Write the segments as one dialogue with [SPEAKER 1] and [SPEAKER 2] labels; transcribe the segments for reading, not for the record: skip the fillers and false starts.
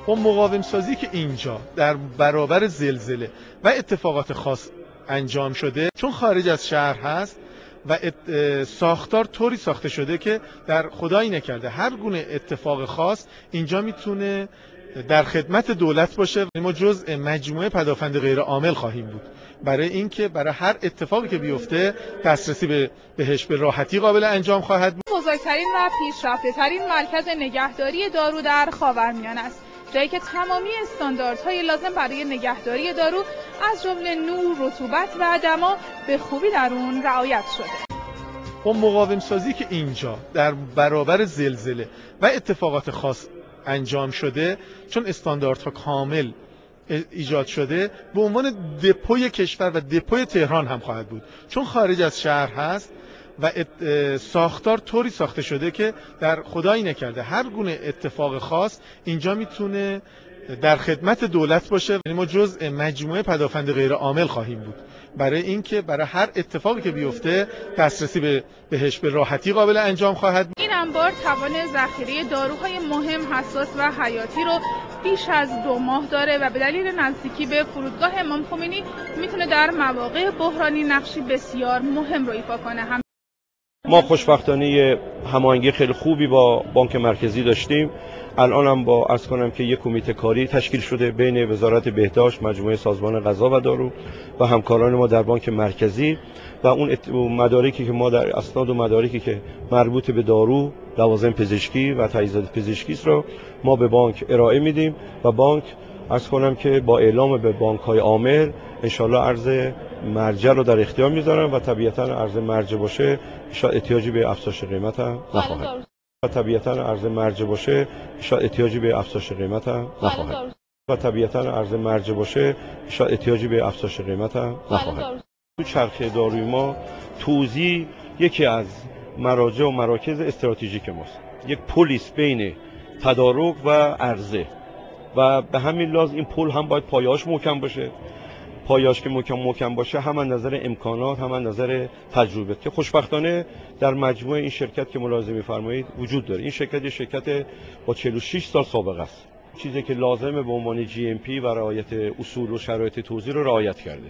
[SPEAKER 1] با مقاوم سازی که اینجا در برابر زلزله و اتفاقات خاص انجام شده، چون خارج از شهر هست و ساختار طوری ساخته شده که در خدایی نکرده هر گونه اتفاق خاص اینجا میتونه در خدمت دولت باشه. ما جزء مجموعه پدافند غیر عامل خواهیم بود برای اینکه برای هر اتفاقی که بیفته دسترسی بهش به راحتی قابل انجام خواهد بود.
[SPEAKER 2] بزرگترین و پیشرفته‌ترین مرکز نگهداری دارو در خاورمیانه است، جایی که تمامی استانداردهای لازم برای نگهداری دارو از جمله نور، رطوبت و دما به خوبی در اون رعایت شده.
[SPEAKER 1] با مقاوم سازی که اینجا در برابر زلزله و اتفاقات خاص انجام شده، چون استانداردها کامل ایجاد شده، به عنوان دپوی کشور و دپوی تهران هم خواهد بود، چون خارج از شهر هست و ساختار طوری ساخته شده که در خدایی نکرده هر گونه اتفاق خاص اینجا میتونه در خدمت دولت باشه. ما جزء مجموعه پدافند غیر عامل خواهیم بود برای اینکه برای هر اتفاقی که بیفته دسترسی بهش به راحتی قابل انجام خواهد بود.
[SPEAKER 2] این انبار توان ذخیره داروهای مهم، حساس و حیاتی رو بیش از 2 ماه داره و به دلیل نزدیکی به فرودگاه امام خمینی میتونه در مواقع بحرانی نقشی بسیار مهم رو ایفا کنه.
[SPEAKER 3] ما خوشبختانه هماهنگی خیلی خوبی با بانک مرکزی داشتیم. الان هم با عرض کنم که یک کمیته کاری تشکیل شده بین وزارت بهداشت، مجموعه سازمان غذا و دارو و همکاران ما در بانک مرکزی و اون مدارکی که ما در اسناد و مدارکی که مربوط به دارو، لوازم پزشکی و تجهیزات پزشکی است رو ما به بانک ارائه میدیم و بانک عرض کنم که با اعلام به بانک‌های عامل انشالله ارز مرجع رو در اختیار میذارن و طبیعتاً ارز مرجع باشه شاید احتیاجی به افزایش قیمت هم نخواهد. و طبیعتاً ارز مرجع باشه شاید احتیاجی به افزایش قیمت هم نخواهد. و طبیعتاً ارز مرجع باشه شاید احتیاجی به افزایش قیمت هم نخواهد. تو چرخه داروی ما توزیع یکی از مراجع و مراکز استراتژیک ماست. یک پلیس بین تدارک و عرضه و به همین لحاظ این پل هم باید پایه‌اش محکم باشه. پایه‌اش که محکم باشه هم از نظر امکانات هم از نظر تجربه که خوشبختانه در مجموعه این شرکت که ملاحظه می‌فرمایید وجود داره. این شرکت شرکت با 46 سال سابقه است. چیزی که لازمه به عنوان GMP و رعایت اصول و شرایط توزیع رو رعایت کرده.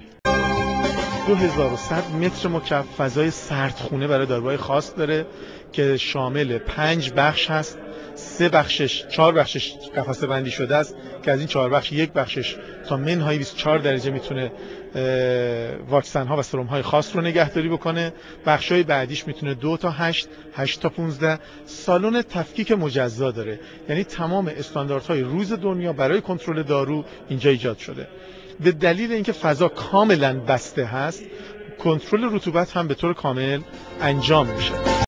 [SPEAKER 1] 2100 متر مکعب فضای سردخونه برای داروهای خاص داره که شامل 5 بخش هست. 4 بخشش قفسه بندی شده است که از این 4 بخش یک بخشش تا منهای 24 درجه میتونه واکسن ها و سرم های خاص رو نگهداری بکنه. بخشای بعدیش میتونه 2 تا 8 تا 15. سالن تفکیک مجزا داره، یعنی تمام استانداردهای روز دنیا برای کنترل دارو اینجا ایجاد شده. به دلیل اینکه فضا کاملا بسته هست، کنترل رطوبت هم به طور کامل انجام میشه.